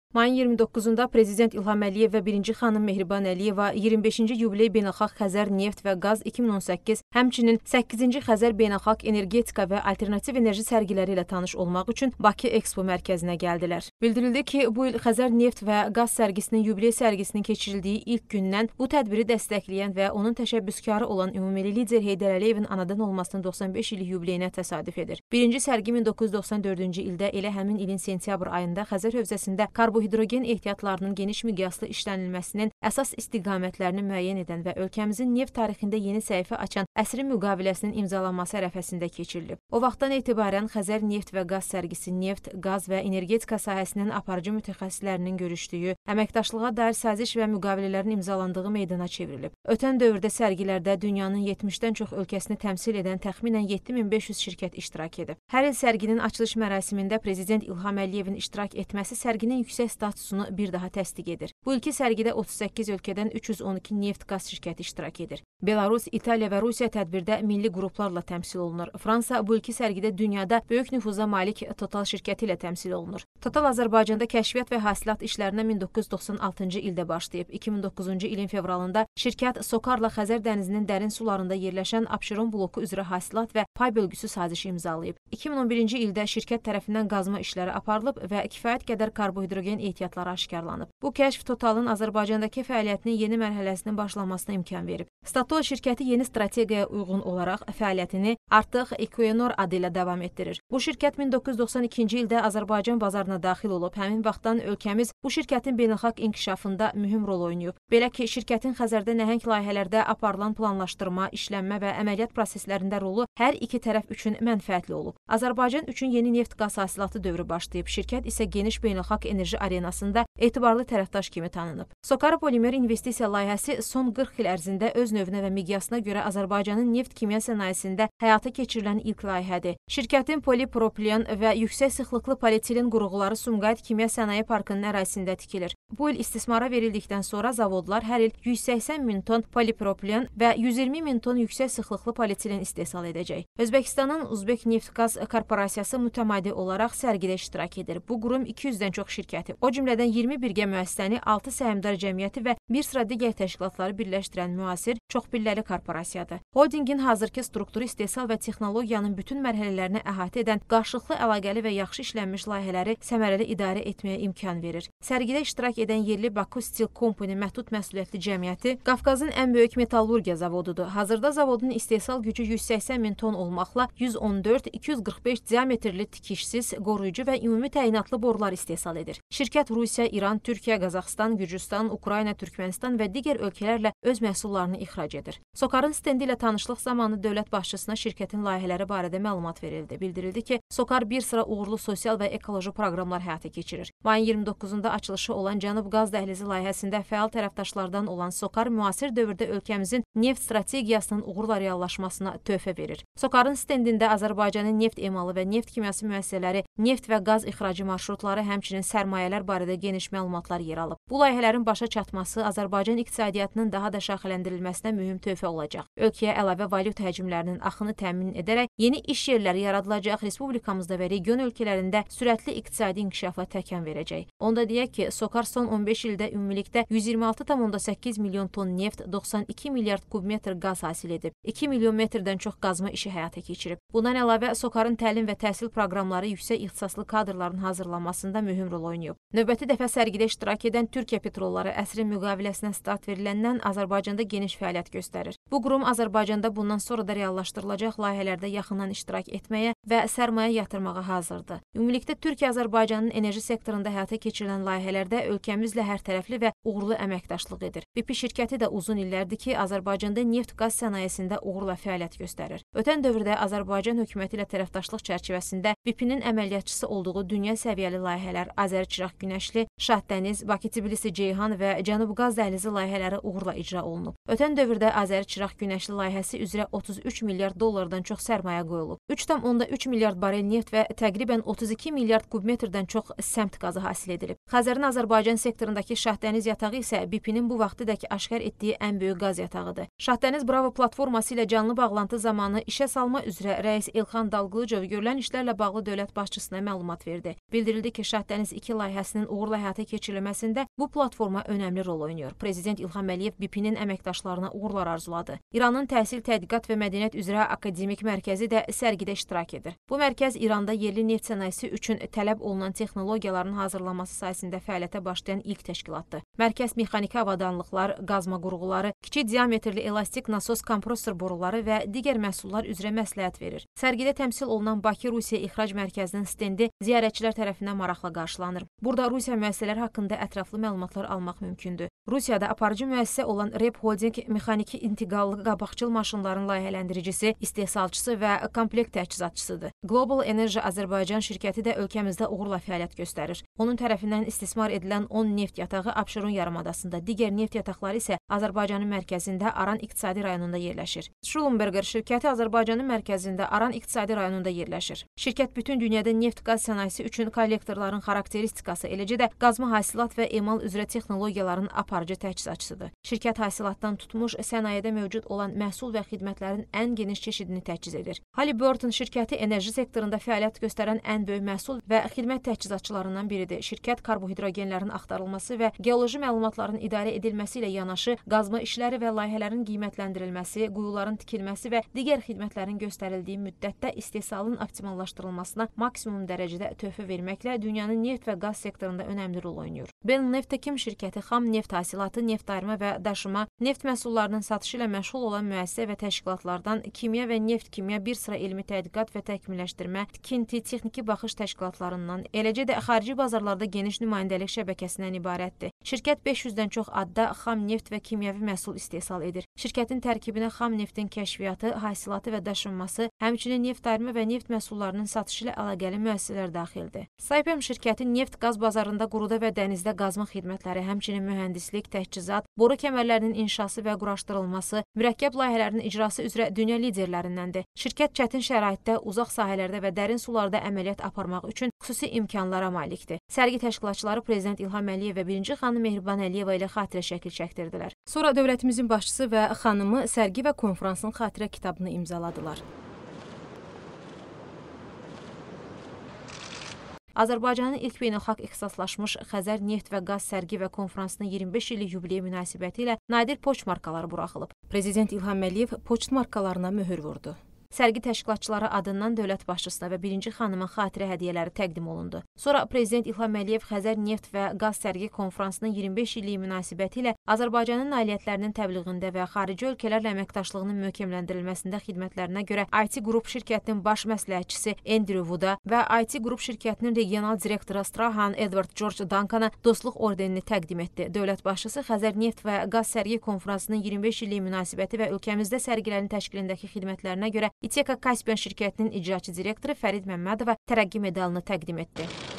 Mayın 29-da Prezident İlham Əliyev və birinci xanım Mehriban Əliyeva 25-ci yubiley Beynəlxalq Xəzər Neft və Qaz 2018, həmçinin 8-ci Xəzər Beynəlxalq Energetika və Alternativ Enerji sərgiləri ilə tanış olmaq üçün Bakı Ekspo mərkəzinə gəldilər. Bildirildi ki, bu il Xəzər Neft və Qaz sərgisinin yubiley sərgisinin keçirildiyi ilk gündən bu tədbiri dəstəkləyən və onun təşəbbüskarı olan ümummilli lider Heydər Əliyevin anadan olmasının 95 illik yubileyinə təsadüf edir. Birinci sərgi 1994-cü ildə elə həmin ilin sentyabr ayında Xəzər hövzəsində karbohidrogen ehtiyatlarının geniş miqyaslı işlənilməsinin əsas istiqamətlərini müəyyən edən və ölkəmizin neft tarixində yeni səhifə açan əsrin müqaviləsinin imzalanması ərəfəsində keçirilib. O vaxtdan etibarən Xəzər Neft və Qaz sərgisi neft, qaz və energetika sahəsinin aparıcı mütəxəssislərinin görüşdüyü, əməkdaşlığa dair saziş və müqavilələrin imzalandığı meydana çevrilib. Ötən dövrdə sərgilərdə dünyanın 70-dən çox ölkəsini təmsil edən təxminən 7500 şirkət iştirak edib. Hər il sərginin açılış mərasimində Prezident İlham Əliyevin iştirak etməsi sərginin yüksək statusunu bir daha təsdiq edir. Bu ilki sərgidə 38 ölkədən 312 neft-qaz şirkəti iştirak edir. Belarus, İtaliya və Rusiya tədbirdə milli qruplarla təmsil olunur. Fransa bu ilki sərgidə dünyada böyük nüfuza malik Total şirkəti ilə təmsil olunur. Total Azərbaycanda kəşfiyyat və hasilat işlərinə 1996-cı ildə başlayıb. 2009-cu ilin fevralında şirkət SOCAR-la Xəzər dənizinin dərin sularında yerləşən Abşeron bloku üzrə hasilat və pay bölgüsü sazişi imzalayıb. 2011-ci ildə şirkət tərəfindən qazma işləri aparılıb və kifayət qədər karbohidrogen ehtiyatları aşkarlanıb. Bu kəşf Totalın Azərbaycandakı fəaliyyətinin yeni mərhələsinin başlamasına imkan verib. Statoil şirkəti yeni strategiyaya uyğun olaraq fəaliyyətini artıq Equinor adı ilə davam etdirir. Bu şirkət 1992-ci ildə Azərbaycan bazarına daxil olub, həmin vaxtdan ölkəmiz bu şirkətin beynəlxalq inkişafında mühüm rol oynayıb. Belə ki, şirkətin Xəzərdə nəhəng layihələrdə aparılan planlaşdırma, işlənmə və əməliyyat proseslərində rolu hər iki tərəf üçün mənfəətli olub. Azərbaycan üçün yeni neft-qaz hasilatı dövrü başlayıb, şirkət isə geniş beynəlxalq enerji arenasında etibarlı tərəfdaş kimi tanınıb. SOCAR polimer investisiya layihəsi son 40 il ərzində öz növünə və miqyasına görə Azərbaycanın neft-kimya sənayesində həyata keçirilən ilk layihədir. Şirkətin polipropilen və yüksək sıxlıqlı polietilen qurğuları Sumqayıt Kimya Sənaye Parkının ərazisində tikilir. Bu il istismara verildikdən sonra zavodlar hər il 180 min ton polipropilen və 120 min ton yüksək sıxlıqlı polietilen istehsal edəcək. Özbəkistanın Uzbek Neftgaz Korporasiyası mütəmadi olaraq sərgidə iştirak edir. Bu qurum 200-dən çox şirkəti, o cümlədən 20 birgə müəssisəni, 6 səhmdar cəmiyyəti və bir sıra digər təşkilatları birləşdirən müasir, çoxpilləli korporasiyadır. Holdingin hazırki strukturu istehsal və texnologiyanın bütün mərhələlərini əhatə edən qarşılıqlı əlaqəli və yaxşı işlənmiş layihələri səmərəli idarə etməyə imkan verir. Sərgidə iştirak edən yerli Baku Steel Company məhdud məsuliyyətli cəmiyyəti Qafqazın ən böyük metallurgiya zavodudur. Hazırda zavodun istehsal gücü 180 min ton olmaqla 114-245 diametrli tikişsiz, qoruyucu və ümumi təyinatlı borular istehsal edir. Şirkət Rusiya, İran, Türkiyə, Qazaxıstan, Gürcüstan, Ukrayna, Türkmənistan və digər ölkələrlə öz məhsullarını ixrac edir. SOCAR-ın stendi ilə tanışlıq zamanı dövlət başçısına şirkətin layihələri barədə məlumat verildi. Bildirildi ki, SOCAR bir sıra uğurlu sosial və ekoloji proqramlar həyata keçirir. Mayın 29-da açılışı olan Cənub Qaz Dəhlizi layihəsində fəal tərəfdaşlardan olan SOCAR müasir dövrdə ölkəmizin neft strategiyasının uğurla reallaşmasına töhfə verir. SOCAR-ın stendində Azərbaycanın neft emalı və neft kimyası müəssisələri, neft və qaz ixracı marşrutları, həmçinin sərmayələr barədə geniş məlumatlar yer alıb. Bu layihələrin başa çatması Azərbaycan iqtisadiyyatının daha da şaxələndirilməsinə mühüm töhfə olacaq. Ölkəyə əlavə valyuta həcmlərinin axını təmin edərək yeni iş yerləri yaradılacaq, respublikamızda və region ölkələrində sürətli iqtisadi inkişafa təkan verəcək. Onda deyək ki, SOCAR son 15 ildə ümumilikdə 126,8 milyon ton neft, 92 milyard kubmetr qaz hasil edib, 2 milyon metrdən çox qazma işi həyata keçirib. Bundan əlavə, SOCAR-ın təlim və təhsil proqramları yüksək ixtisaslı kadrların hazırlanmasında mühüm rol oynayıb. Növbəti dəfə sərgidə iştirak edən Türkiyə Petrolları əsrin müqaviləsinə start veriləndən Azərbaycanda geniş fəaliyyət göstərir. Bu qurum Azərbaycanda bundan sonra da reallaşdırılacaq layihələrdə yaxından iştirak etməyə və sərmayə yatırmağa hazırdır. Ümumilikdə Türkiyə Azərbaycanın enerji sektorunda həyata keçirilən layihələrdə ölkəmizlə hərtərəfli və uğurlu əməkdaşlıq edir. BP şirkəti də uzun illərdir ki, Azərbaycanda neft-qaz sənayesində uğurla fəaliyyət göstərir. Ötən dövrdə Azərbaycan hökuməti ilə tərəfdaşlıq çərçivəsində BP-nin əməliyyatçısı olduğu dünya səviyyəli layihələr Azər-Çıraq Günəşli, Şahdəniz, Bakı-Tbilisi-Ceyhan və Cənub Qaz Dəhlizi layihələri uğurla icra olunub. Ötən dövrdə Azər-Çıraq İşraq Günəşli layihəsi üzrə 33 milyard dollardan çox sərmayə qoyulub. 3,3 milyard barel neft və təqribən 32 milyard kubmetrdən çox səmt qazı hasil edilib. Xəzərin Azərbaycan sektorundakı Şahdəniz yatağı isə BP-nin bu vaxtadək aşkar etdiyi ən böyük qaz yatağıdır. Şahdəniz Bravo platforması ilə canlı bağlantı zamanı işə salma üzrə rəis İlxan Dalğılıcov görülən işlərlə bağlı dövlət başçısına məlumat verdi. Bildirildi ki, Şahdəniz 2 layihəsinin uğurla həyata keçirilməsində bu platforma önəmli rol oynayır. Prezident İlham Əliyev BP-nin əməkdaşlarına uğurlar arzuladı. İranın Təhsil, Tədqiqat və Mədəniyyət üzrə Akademik Mərkəzi də sərgidə iştirak edir. Bu mərkəz İranda yerli neft sənayesi üçün tələb olunan texnologiyaların hazırlanması sayəsində fəaliyyətə başlayan ilk təşkilatdır. Mərkəz mexaniki avadanlıqlar, qazma qurğuları, kiçik diametrli elastik nasos kompressor boruları və digər məhsullar üzrə məsləhət verir. Sərgidə təmsil olunan Bakı-Rusiya İxrac Mərkəzinin stendi ziyarətçilər tərəfindən maraqla qarşılanır. Burada Rusiya müəssisələri haqqında ətraflı məlumatlar almaq mümkündür. Rusiyada aparıcı müəssisə olan Rep Holding mexaniki intiqallı qabaqcıl maşınların layihələndiricisi, istehsalçısı və komplekt təchizatçısıdır. Global Enerji Azərbaycan şirkəti də ölkəmizdə uğurla fəaliyyət göstərir. Onun tərəfindən istismar edilən 10 neft yatağı Abşeron yarımadasında, digər neft yataqları isə Azərbaycanın mərkəzində Aran iqtisadi rayonunda yerləşir. Schlumberger şirkəti Azərbaycanın mərkəzində Aran iqtisadi rayonunda yerləşir. Şirkət bütün dünyada neft-qaz sənayesi üçün kollektorların xarakteristikası, eləcə də qazma hasilat və emal üzrə texnologiyaların aparıcı təchizatçısıdır. Şirkət hasilatdan tutmuş sənayedə mövcud olan məhsul və xidmətlərin ən geniş çeşidini təchiz edir. Halliburton şirkəti enerji sektorunda fəaliyyət göstərən ən böyük məhsul və xidmət təchizatçılarından biridir. Şirkət karbohidrogenlərin axtarılması və geoloji məlumatların idarə edilməsi ilə yanaşı qazma işləri və layihələrin qiymətləndirilməsi, quyuların tikilməsi və digər xidmətlərin göstərildiyi müddətdə istehsalın optimallaşdırılmasına maksimum dərəcədə töhfə verməklə dünyanın neft və qaz sektorunda önəmli rol oynayır. Bellneftekim şirkəti xam neft hasilatı, neft ayırma və daşıma, neft məhsullarının satışı ilə məşğul olan müəssisə və təşkilatlardan kimya və neft-kimya bir sıra elmi tədqiqat və təkmilləşdirmə, tikinti, texniki baxış təşkilatlarından, eləcə də xarici bazarlarda geniş nümayəndəlik şəbəkəsindən ibarətdir. Şirkət 500-dən çox adda xam neft və kimyəvi məhsul istehsal edir. Şirkətin tərkibinə xam neftin kəşfiyyatı, hasilatı və daşınması, həmçinin neft ayırma və neft məhsullarının satışı ilə əlaqəli müəssisələr daxildir. Saipem şirkəti neft-qaz bazarında quruda və dənizdə qazma xidmətləri, həmçinin mühəndislik, təchizat, boru kəmərlərinin inşası və quraşdırılması, mürəkkəb layihələrinin icrası üzrə dünya liderlərindəndir. Şirkət çətin şəraitdə, uzaq sahələrdə və dərin sularda əməliyyat aparmaq üçün xüsusi imkanlara malikdir. Sərgi təşkilatçıları Prezident İlham Əliyev və birinci xanım Mehriban Əliyeva ilə xatirə şəkil çəkdirdilər. Sonra dövlətimizin başçısı və xanımı sərgi və konfransın xatirə kitabını imzaladılar. Azərbaycanın ilk beynəlxalq ixtisaslaşmış Xəzər neft və qaz sərgi və konfransının 25 illik yubileyi münasibəti ilə nadir poçt markaları buraxılıb. Prezident İlham Əliyev poçt markalarına möhür vurdu. Sərgi təşkilatçıları adından dövlət başçısına və birinci xanıma xatirə hədiyyələri təqdim olundu. Sonra Prezident İlham Əliyev Xəzər neft və qaz sərgi konfransının 25 illiyi münasibəti ilə Azərbaycanın nailiyyətlərinin təbliğində və xarici ölkələrlə əməkdaşlığının möhkəmləndirilməsində xidmətlərinə görə IT Group şirkətinin baş məsləhətçisi Andrew Wood'a və IT Group şirkətinin regional direktoru Strahan Edward George Duncan'a dostluq ordenini təqdim etdi. Dövlət başçısı Xəzər neft və qaz sərgi konfransının 25 illiyi münasibəti və ölkəmizdə sərgilərin təşkilindəki xidmətlərinə görə İTEKA Kaspian şirkətinin icraçı direktoru Fərid Məmmədova tərəqqi medalını təqdim etdi.